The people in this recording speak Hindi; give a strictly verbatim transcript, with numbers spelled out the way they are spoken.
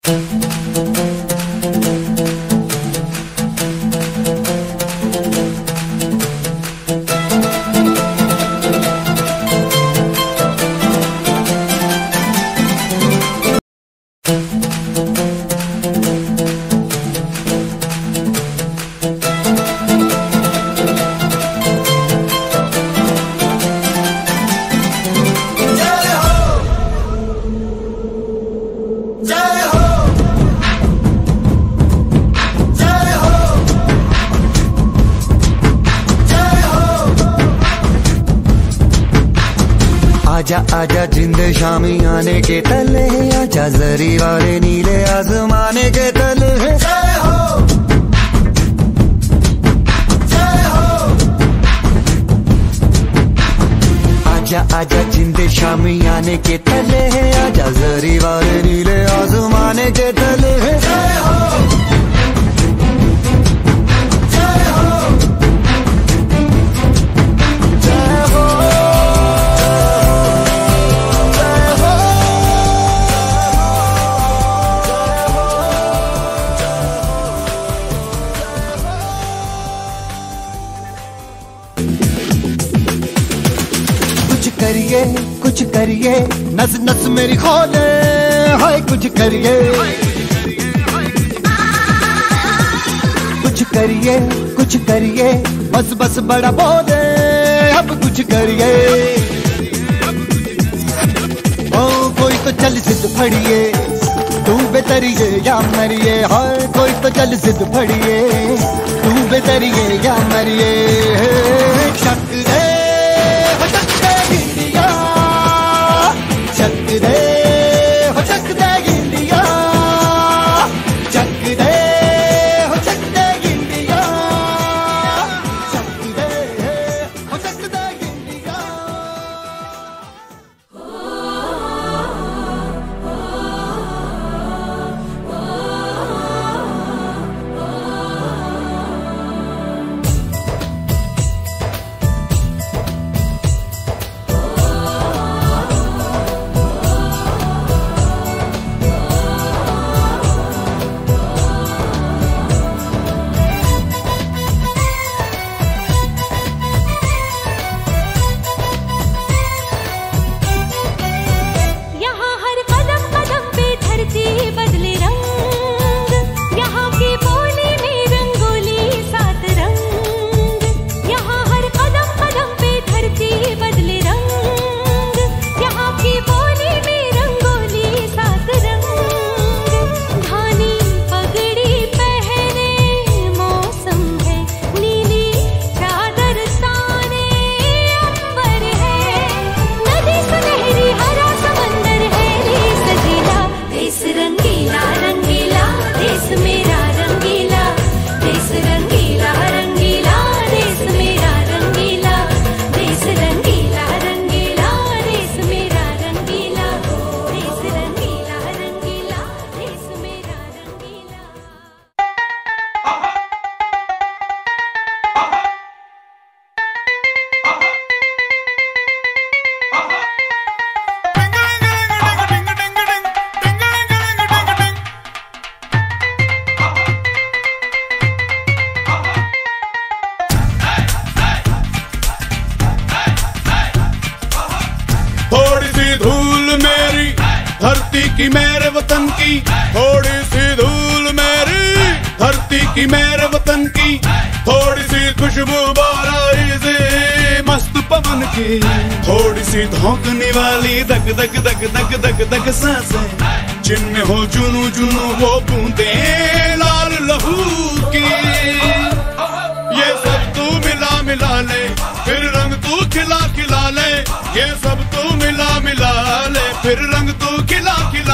आजा आजा जिंद शामी आने के तले, आजा जरी वाले नीले आसमाने के तले। जय हो जय हो। आजा आजा जिंद शामी आने के तले, आजा जरी वाले नीले आसमाने के तले। जय हो करिए कुछ करिए, नस नस मेरी खोले, हाय कुछ करिए कुछ करिए कुछ करिए, बस बस बड़ा बोले, अब कुछ करिए। ओ कोई तो चल सिद्ध फड़िए, तू बेतरिए या मरिए, हाय कोई तो चल सिद्ध फड़िए, तू बेतरिए या मरिए। शक दे धरती की मेरे वतन की, थोड़ी सी धूल मेरी धरती की मेरे वतन की, थोड़ी सी खुशबू बाराई से मस्त पवन की, थोड़ी सी धौंकने वाली दग दग दग दग दग दग सांसें, जिनमें हो जुनू जुनू वो बूंदे लाल लहू की। ये सब तू मिला मिला ले, फिर रंग तू खिला खिला ले, ये सब तू मिला मिला ले, फिर रंग तू खिला खिला